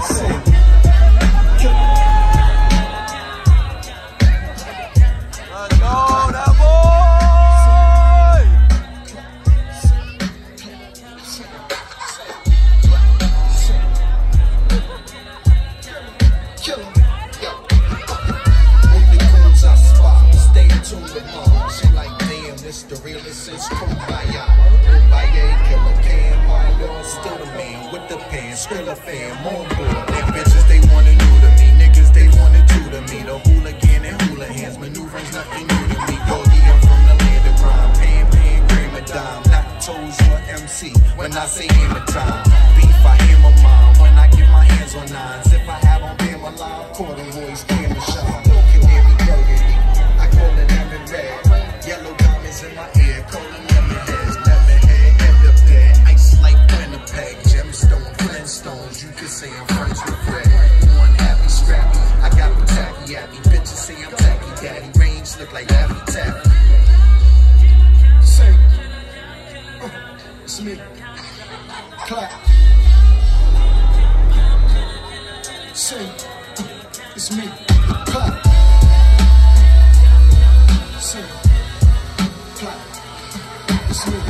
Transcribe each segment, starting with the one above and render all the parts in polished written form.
The realest since Kumbaya. Kumbaya, killer can, Mario, still the man with the pen, still a fan, on board. Them bitches, they wanna new to me, niggas, they wanna do to me. The hooligan and hula hands, maneuvering nothing new to me. Goldie, I'm from the land of crime, pan, cream a dime, not toes or MC. When I say hammer time, beef, I hammer mine. When I get my hands on nines, if I have on Bama line, corduroys, camera shine, canary burgundy. I call it lemon red, yellow diamonds in my ear, calling lemon heads, lemon head in the bed, ice like Winnipeg, gemstone, Flintstones. You could say I'm friends with Fred. One happy, scrappy, I got the tacky at me. Bitches say I'm tacky daddy, range look like Laffy Taffy. Say, it's me. Clap. Say, it's me. Clap. Say, clap. It's me.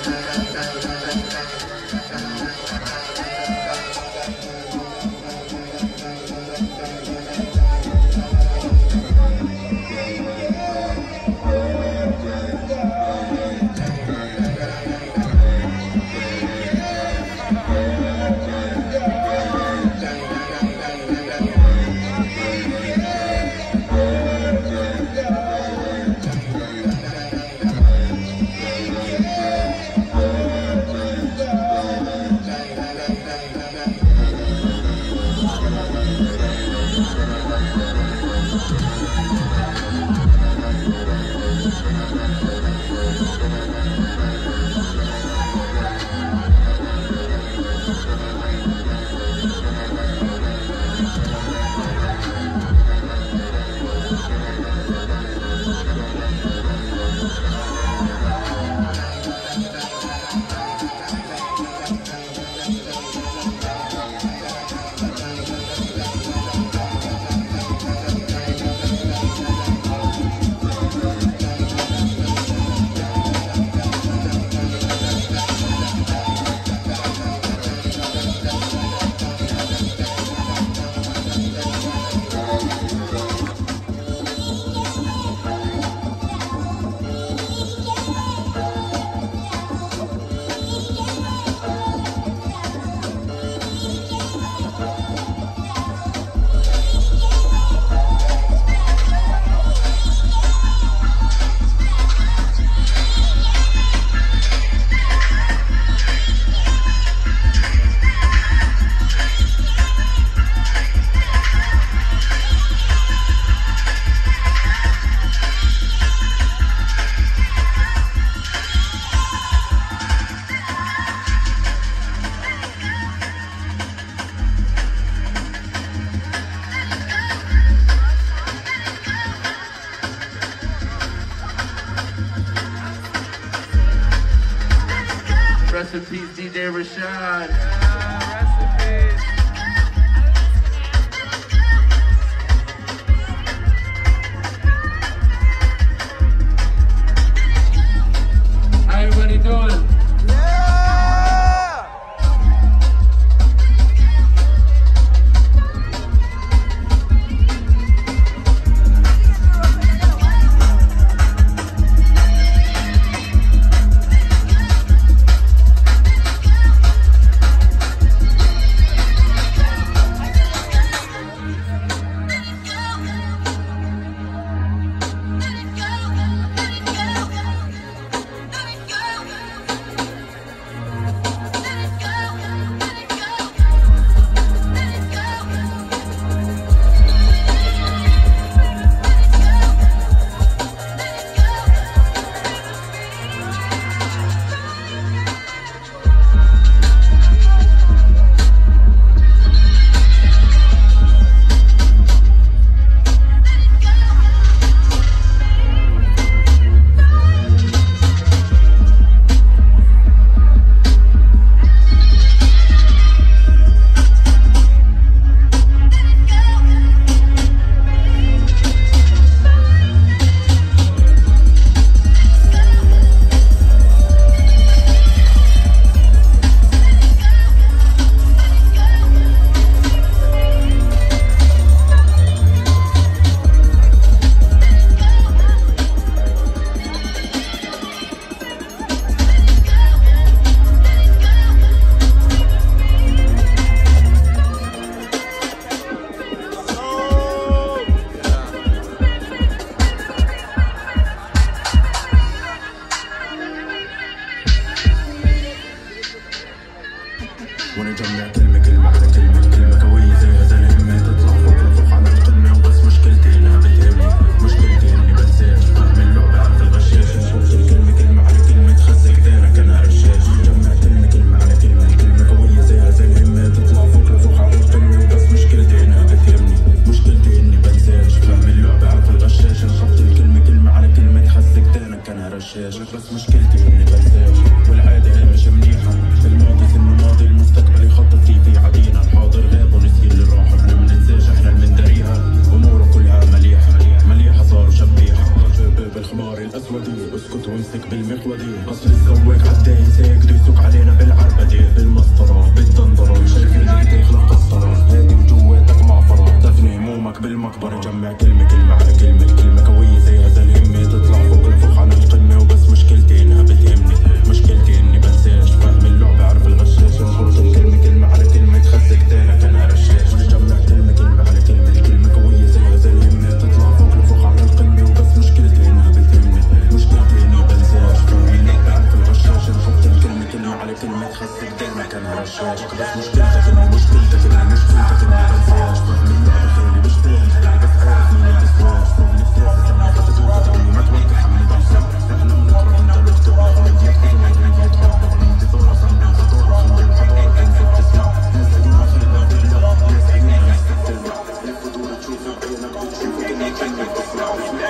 Rest in peace, DJ Rashad. Rest in peace. How everybody doing? وانا جمع كلمة على كلمة قوية زي هذا الهمة تطلع فوق على القمة وبس مشكلتي انها بتهمني مشكلتي اني بنساش فاهم اللعبة عارف الغشاش نحط الكلمة على كلمة تخزك دينك انا رشاش جمع كلمة على كلمة قوية زي هذا الهمة تطلع فوق على القمة وبس مشكلتي انها بتهمني مشكلتي اني بنساش فاهم اللعبة عارف الغشاش نحط الكلمة على كلمة تخزك دينك انا رشاش بس مشكلتي اني بنساش والعادة مش منيحة الماضي في الماضي المستقبل يخطط فيه عدينا الحاضر كلمة تحسك دايما كان رشاش بس مشكلتك اني مشكلتك اني مش كنتك اني منساش فهم اللعبة خيالي مش فاهم حالي بس عارف اني متسواش فهم نفسي كمان فتدوك تقولي ما توقف عملي بحسن احنا بنقرا انت بكتب اغنية حزن اغنية حب اغنية ثورة صنع خطورة صنع الحضارة تنسى تسمع ناس قديمة خلينا بالله ناس قديمة ناس تتلمع الفضول تشوفه بعينك بتشوفه انك كأنك تسمع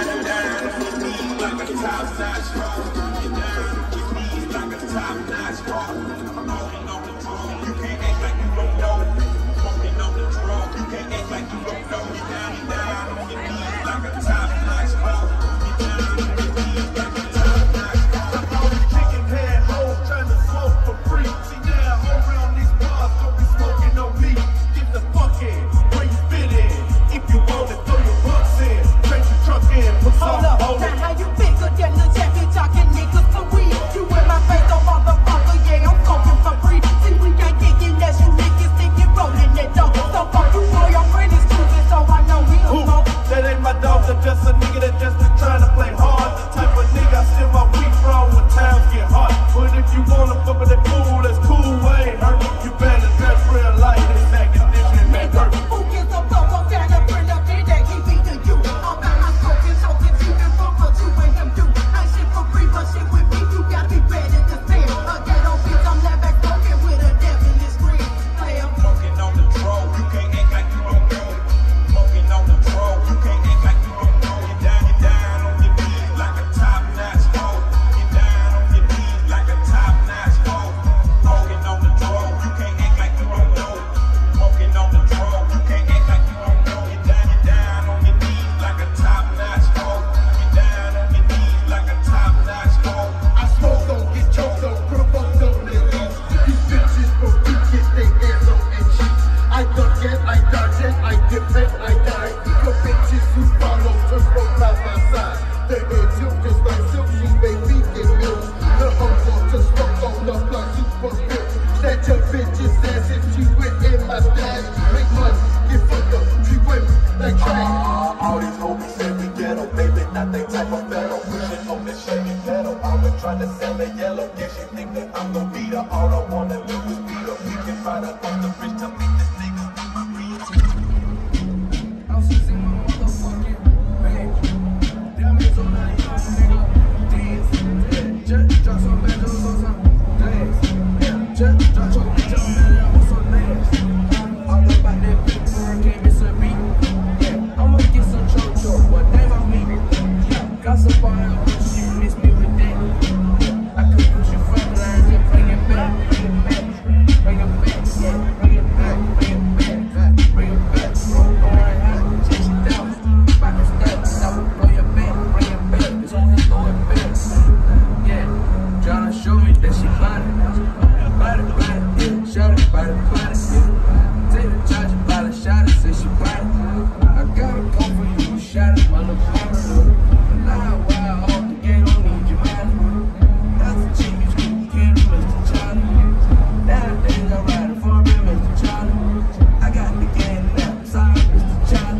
just a nigga that just been trying to play hard. The type of nigga I still my weak from when times get hot. But if you wanna fuck with that fool, that's cool, I ain't hurt. You better dress real light, this academic man hurt. Who gives a fuck? I'm down to bring up in that he beat to you. I'm about my smoking, so confusing from what you and him do. Ain't shit for free, but shit with me, you gotta be ready to spend. A ghetto bitch, I'm left back smoking with a devil in his screen. Play I'm smoking on the troll, you can't act like you don't know. Smoking on the troll, you can't act like you don't know. Get down on your knees like a top-notch hoe. Get down on your knees like a top-notch hoe. Smoking on the troll, you can't act like you don't know. Smoking on the troll, you can't act like you don't know. Get down on your knees like a top-notch hoe. Get down on your knees like a top-notch hoe. I smoke don't get choked on, provoke don't release. These bitches for weak, get their hands on and cheeks. I duck it, I dodge it, I dip it, I die. Your bitches who follow to smoke by my side. The head tilt just like silk, she baby get milk. The hoes want to smoke on the blood, super milk. That your bitch's ass if she went in my stash. Make money, get fucked up, she went like trash. All these homies say we ghetto, baby, not they type of fellow. Pushing on this Chevy pedal, I've been trying to sell a yellow. Yeah, she think that I'm gon' beat her, all I wanna do is beat her. We can find her on the bridge to make this nigga do my real. I'm just in my motherfucking bag. Diamonds on that young nigga. Dance. Just drop some banjos on some dance. Just drop some bitch on that on some dance. All about that big hurricane, miss a beat. Yeah, I'ma get some chocho, what name on me? Got some fire, but she miss me with that. I could put you front lines and bring it back, bring it back, bring it back, yeah, bring it back, bring it back, bring it back. Going hot, chase it down, back and step, I will blow your back, bring it back, it's only throw it back. Yeah, tryna show me that she body, yeah, shot it, body, yeah. Take the charge, body, shot it, say she body. I gotta go for you, you shot it, my little partner. Nah, wild off the gate, don't need your money. That's the cheapest, you can't Mr. Charlie. Nowadays I ride it for real, Mr. Charlie. I got the game now, sorry, Mr. Charlie.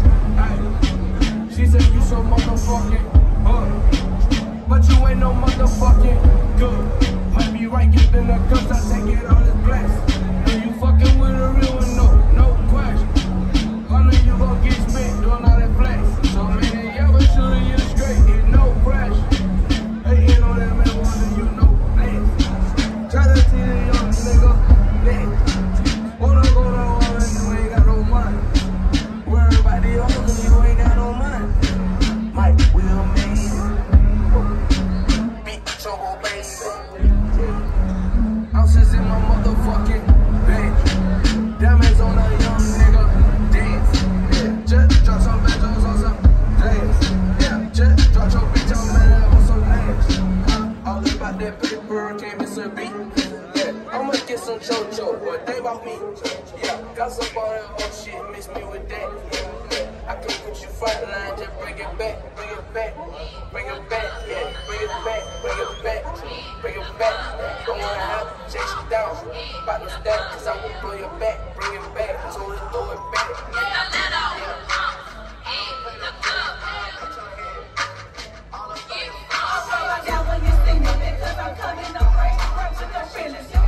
Aye. She said you so motherfucking good, but you ain't no motherfucking good. Might be right, get in the cups, I take it all as blessed. And you fucking with a real one, no question. I know you gon' get spent doing all that flex. So many y'all been shooting you straight, ain't no crash. Hating on that man, wanting you no flex. Try to see the young nigga next. Wanna go to war and you ain't got no money. Worry about the others and you ain't got no money. Mike will make it. Big trouble, baby. I'm just in my motherfucking bed. Diamonds on a young nigga. Dance. Yeah, just drop some banjos on some dance. Yeah, just drop your bitch on that on some dance. All about that paper, can't miss a beat. Yeah, I'ma get some chocho, what they about me. Yeah, got some fun and shit, miss me with that. Yeah, I can put you front line, just bring it back, bring it back, bring it back, yeah, bring it back, bring it back, bring it back. Going out, chase it down, about to stack, cause I will blow your back, bring it back, so let's throw it back. Now when you see me, because I'm coming up right, to the finish.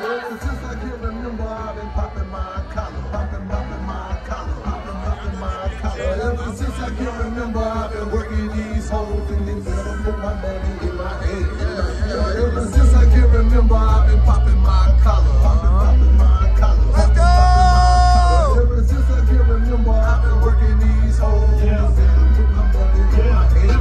Ever since I can remember, I've been popping my collar, popping my collar, popping my collar. Ever since I can remember, I've been working these hoes and they better put my money in my head. Ever since I can remember, I've been popping my collar, popping my collar. Let's go! Ever since I can remember, I've been working these hoes and they better put my money in my head.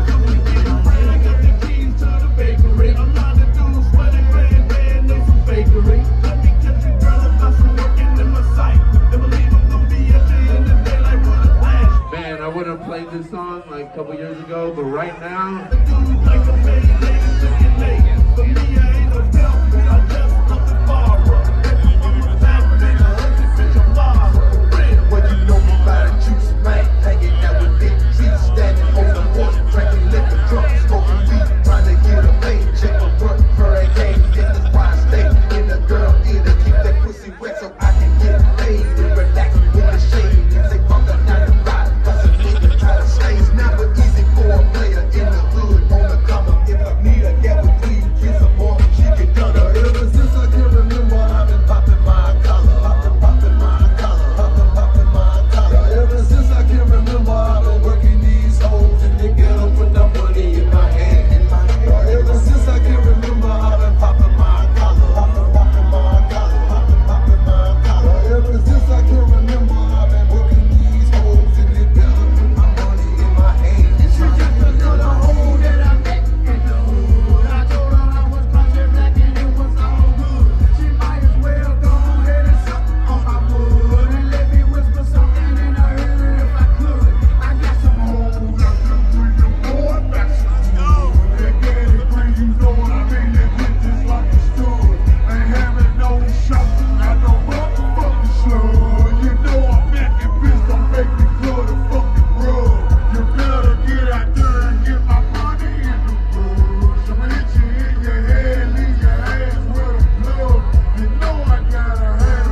I got the keys to the bakery. I'm not the dude sweating grand, they some fakery. Let me get you, girl, if I some working in my sight. They believe I'm gonna be at the end of the day like what a flash. Man, I would have played this song like a couple years ago, but right now, The dude like a baby, looking late. For me, I ain't no help, I just love the borrow. I'm a fat nigga, bitch, I'm borrowed. What you know about a juice man? Hanging out with big trees, standing on the porch, drinking liquor, drunk, smoking weed, trying to get a paycheck or work for a game. This is why I stay in the girl ear to keep that pussy wet so I can get paid and relax with the shade. If they pump the 9 to 5, cause a nigga try to stay. It's never easy for a player in the hood on the come up. If I need a get with please, get some more, she get done. Ever since I can remember, I've been popping my collar, popping my collar, popping my collar. Ever since I can remember, I've been working these hoes and they get up with the money in my hand. Ever since I can remember, I've been popping my collar, popping my collar, popping my collar. Ever since I can remember, I've been working these hoes and they get up with my money in my hand. This is just another hole that I met in the hood. I told her I was project black and it was all good. She might as well go ahead and suck on my wood and let me whisper something in her ear if I could. I got some hoes that can bring the boy back some good. That get it green, you know what I mean? They get this like a stood. Ain't having no shopping, I know motherfucking slug. You know I'm making bitch, don't make me blood a fucking rug. You better get out there and get my money in the blood. Some hit you in your head, leave your ass with a blood. You know I gotta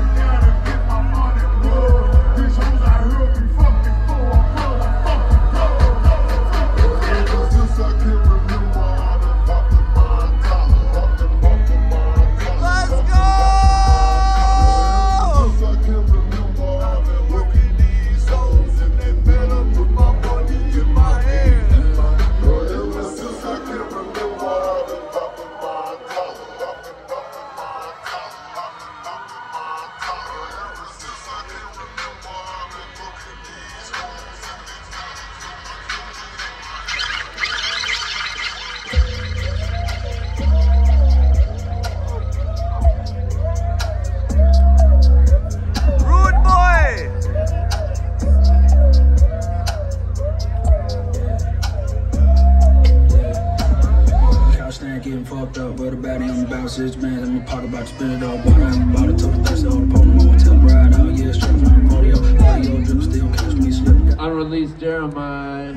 get my money blood. These hoes out here be fucking for a motherfucking blood. Ever since I can remember, I've been popping my collar, popping my collar. Let's go! Since I can remember, I've been working these hoes and they better put my money in my hand. Ever since I can remember, I've been popping my collar, popping my collar, popping my collar. Ever since I can remember, I've been working these hoes and they Rude Boy! Couch stand getting fucked up with a baddie on the bounce, 6 bands in my pocket, about to spin it all. Bought out and bought it, took the thirsty, all the Pokemon, tell them ride out, yeah, straight from the rodeo drip, still catch me slipping. Unreleased Jeremiah.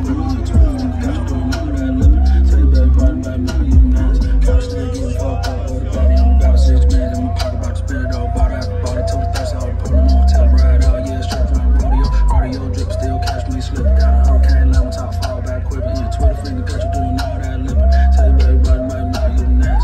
Couch stand getting fucked up with a baddie on the bounce, 6 bands in my pocket, about to spin it all. Bought it, took the thirsty, all the Pokemon, tell them ride out, yeah, straight from the rodeo drip, still catch me slipping. Got a hurricane, level top, fall back quicker, yeah, Twitter finger, got you doing all that lipping. Tell you baby, buddy, now you nasty.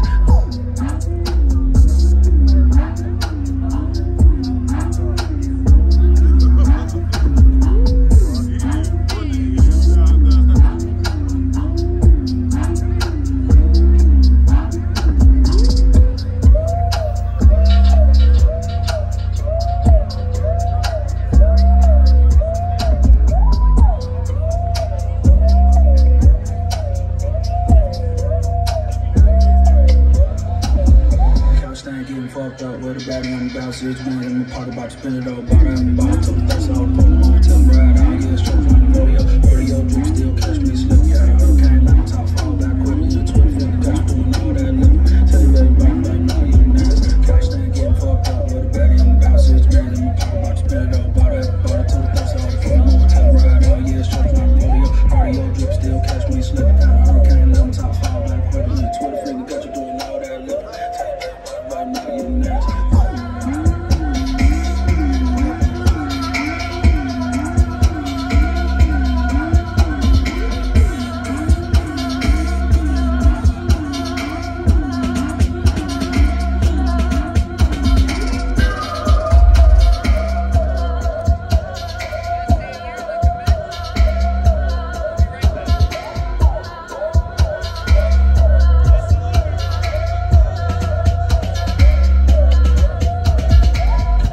Fucked up with a baddie on the bounce, 6 bands in my pocket, about to spin it all. Bought out and bought it, took the thirsty, all the Pokemon, tell them ride out, yeah, straight from the rodeo drip, still catch me slipping. Got a hurricane, level top, fall back quicker, yeah, Twitter finger, got you doing all that lipping. Tell you baby, right now you nasty. Couch stand getting fucked up with a baddie on the bounce, 6 bands in my pocket, about to spin it all. Bought it, took the thirsty, all the Pokemon, tell them ride out, yeah, straight from the rodeo drip, still catch me slipping. Got a hurricane, level top, fall back quicker, yeah, Twitter finger, got you doing all that lipping. Tell you baby, right now you nasty.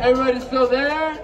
Everybody still there?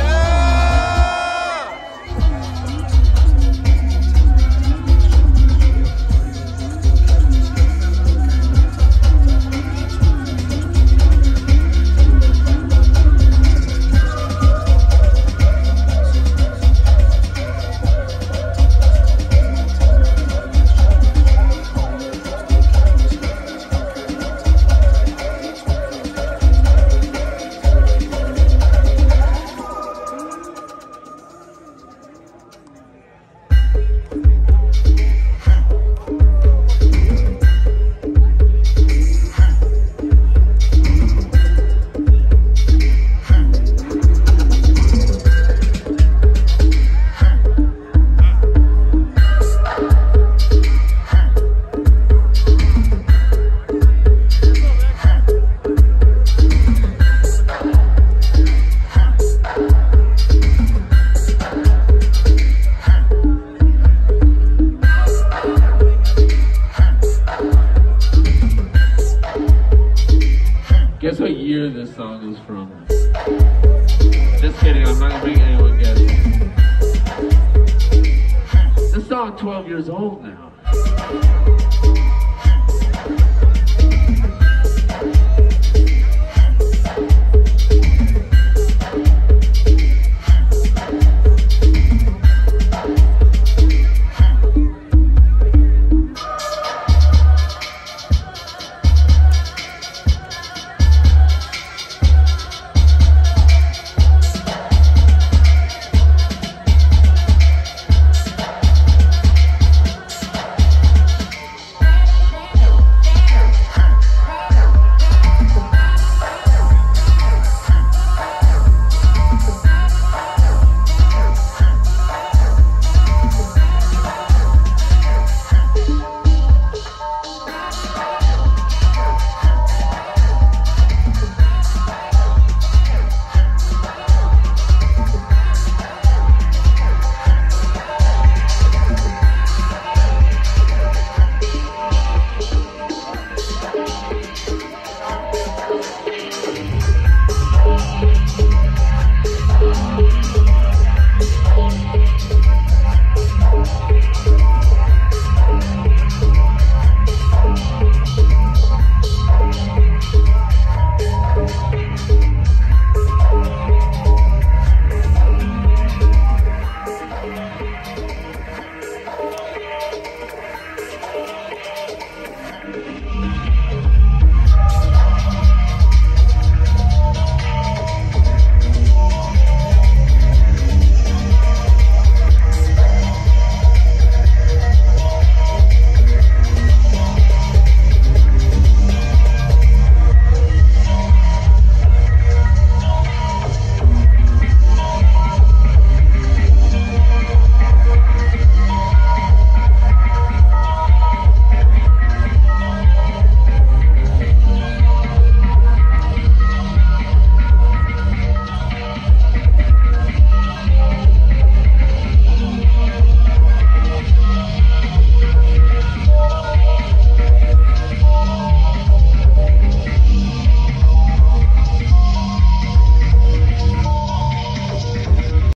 Guess what year this song is from? Just kidding, I'm not gonna make anyone guess. This song 12 years old now.